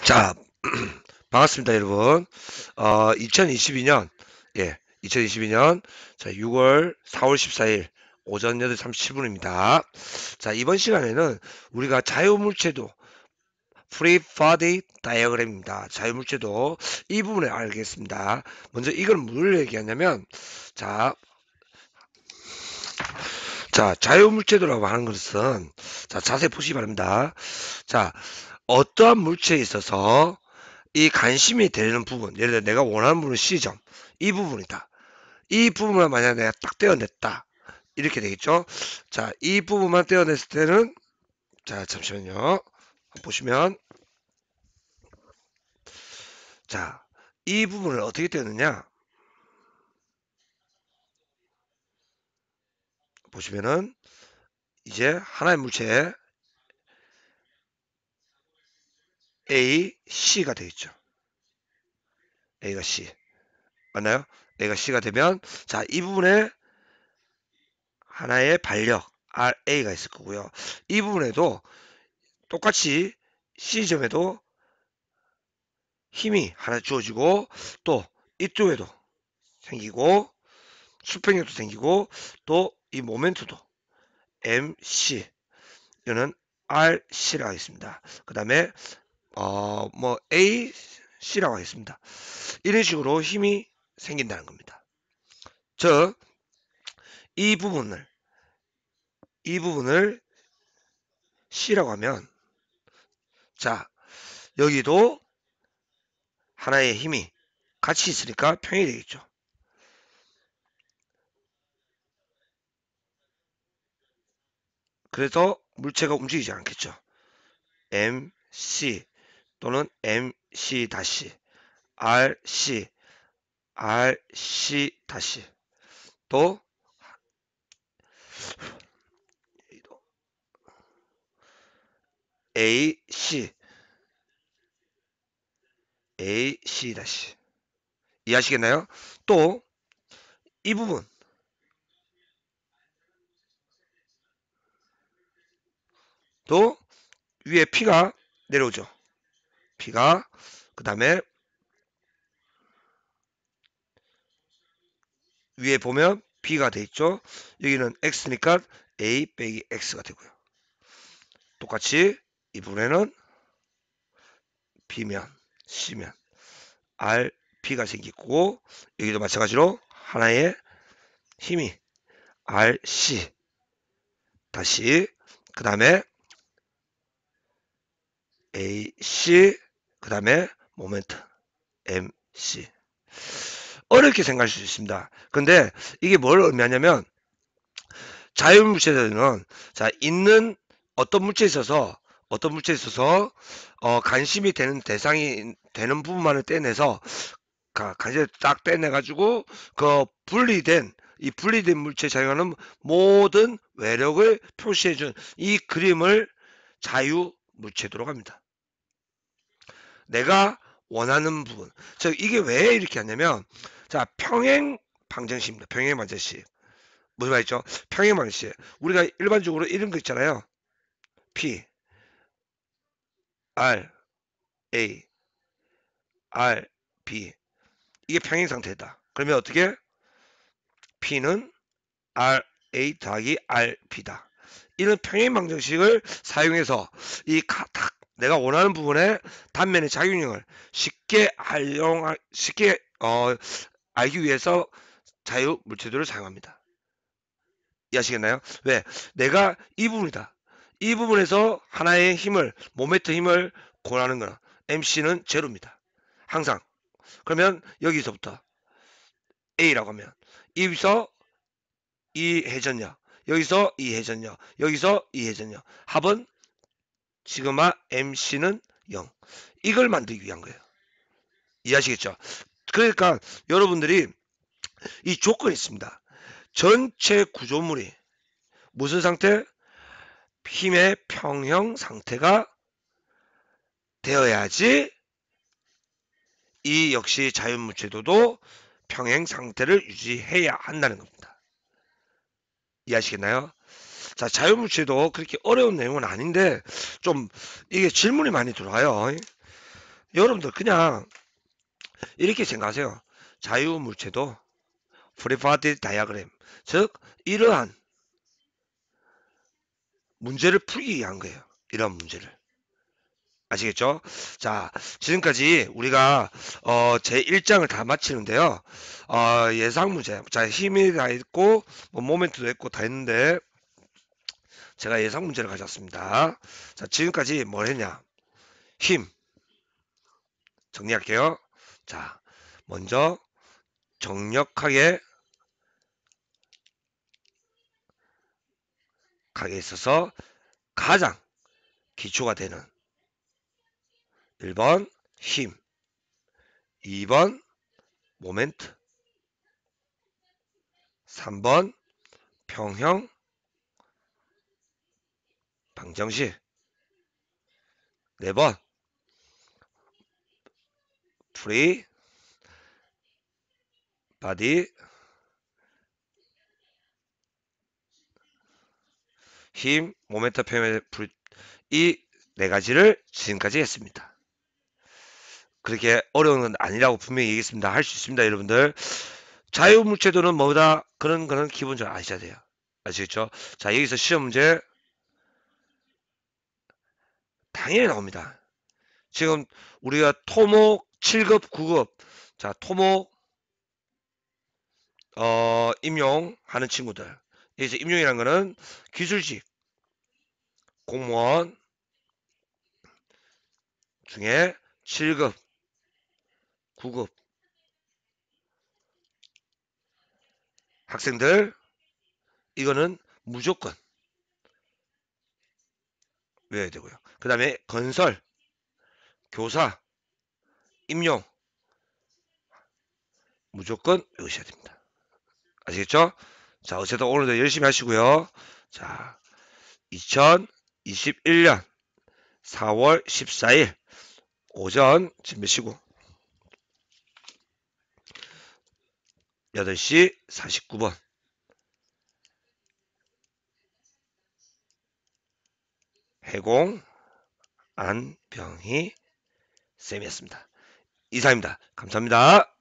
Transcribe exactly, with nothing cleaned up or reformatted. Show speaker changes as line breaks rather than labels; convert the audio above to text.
자, 반갑습니다, 여러분. 어, 이천이십이 년, 예, 이천이십이 년, 자, 유월, 사월 십사일, 오전 여덟 시 삼십칠 분입니다. 자, 이번 시간에는 우리가 자유물체도, Free Body Diagram입니다. 자유물체도 이 부분을 알겠습니다. 먼저 이걸 뭘 얘기하냐면, 자, 자, 자유물체도라고 하는 것은, 자, 자세히 보시기 바랍니다. 자, 어떠한 물체에 있어서 이 관심이 되는 부분, 예를 들어 내가 원하는 부분은 C점, 이 부분이다. 이 부분만 만약 내가 딱 떼어냈다. 이렇게 되겠죠. 자, 이 부분만 떼어냈을 때는, 자, 잠시만요. 보시면, 자, 이 부분을 어떻게 떼었느냐. 보시면은, 이제 하나의 물체에 A, C가 되겠죠. A가 C. 맞나요? A가 C가 되면, 자, 이 부분에 하나의 반력, R, A가 있을 거고요. 이 부분에도 똑같이 C점에도 힘이 하나 주어지고 또 이쪽에도 생기고 수평력도 생기고 또 이 모멘트도 엠씨 이거는 알씨라고 하겠습니다. 그 다음에 어 뭐 에이씨라고 하겠습니다. 이런 식으로 힘이 생긴다는 겁니다. 즉 이 부분을 이 부분을 C라고 하면 자 여기도 하나의 힘이 같이 있으니까 평이 되겠죠. 그래서 물체가 움직이지 않겠죠. 엠씨 또는 엠씨 다시 알씨 알씨 다시 또 에이씨 에이씨 다시 이해하시겠나요? 또 이 부분 또 위에 P가 내려오죠. P가 그 다음에 위에 보면 B가 돼 있죠. 여기는 X니까 A 빼기 X가 되고요. 똑같이 이 부분에는 B면 C면 R, B가 생기고 여기도 마찬가지로 하나의 힘이 알, 씨 다시 그 다음에 에이씨 그 다음에 모멘트 엠씨 어렵게 생각할 수 있습니다. 근데 이게 뭘 의미하냐면 자유물체들은 자 있는 어떤 물체에 있어서 어떤 물체에 있어서 어, 관심이 되는 대상이 되는 부분만을 떼내서 관심을 딱 떼내 가지고 그 분리된 이 분리된 물체에 작용하는 모든 외력을 표시해준 이 그림을 자유물체도라고 합니다. 내가 원하는 부분. 즉 이게 왜 이렇게 하냐면 자 평행 방정식입니다. 평행 방정식. 무슨 말이죠? 평행 방정식. 우리가 일반적으로 이런 거 있잖아요. P, R, A, R, B. 이게 평행 상태다. 그러면 어떻게? P는 알 에이 더하기 알 비다. 이런 평행 방정식을 사용해서 이 각 내가 원하는 부분의 단면의 작용력을 쉽게 활용 쉽게 어, 알기 위해서 자유 물체도를 사용합니다. 이해하시겠나요? 왜? 내가 이 부분이다. 이 부분에서 하나의 힘을 모멘트 힘을 고하는 거는 엠씨는 제로입니다. 항상. 그러면 여기서부터 A라고 하면 여기서 이 회전력 여기서 이 회전력 여기서 이 회전력 합은 시그마 엠씨는 영 이걸 만들기 위한 거예요. 이해하시겠죠? 그러니까 여러분들이 이 조건이 있습니다. 전체 구조물이 무슨 상태? 힘의 평형 상태가 되어야지 이 역시 자연물체도도 평행 상태를 유지해야 한다는 겁니다. 이해하시겠나요? 자, 자유물체도 그렇게 어려운 내용은 아닌데 좀 이게 질문이 많이 들어와요. 여러분들 그냥 이렇게 생각하세요. 자유물체도 프리 바디 다이어그램, 즉 이러한 문제를 풀기 위한 거예요. 이런 문제를. 아시겠죠? 자, 지금까지 우리가 어, 제일 장을 다 마치는데요. 어, 예상 문제. 자, 힘이 다 있고 뭐 모멘트도 있고 다 했는데 제가 예상 문제를 가져왔습니다. 자, 지금까지 뭘 했냐? 힘 정리할게요. 자, 먼저 정력하게 가게 있어서 가장 기초가 되는 일 번 힘, 이 번 모멘트, 삼 번 평형 방정식, 네 번 프리 바디 힘, 모멘트 평형 이 네 가지를 지금까지 했습니다. 그렇게 어려운 건 아니라고 분명히 얘기했습니다. 할 수 있습니다, 여러분들. 자유물체도는 뭐다? 그런 거는 기본적으로 아셔야 돼요. 아시겠죠? 자, 여기서 시험 문제 당연히 나옵니다. 지금 우리가 토목 칠 급, 구 급, 자, 토목, 어, 임용하는 친구들. 여기서 임용이라는 거는 기술직, 공무원 중에 칠 급, 구 급 학생들, 이거는 무조건 외워야 되고요. 그 다음에 건설, 교사, 임용, 무조건 외우셔야 됩니다. 아시겠죠? 자, 어쨌든 오늘도 열심히 하시고요. 자, 이천이십일 년 사월 십사일 오전 지금 몇 시고? 여덟 시 사십구 분 해공 안병희 쌤이었습니다. 이상입니다. 감사합니다.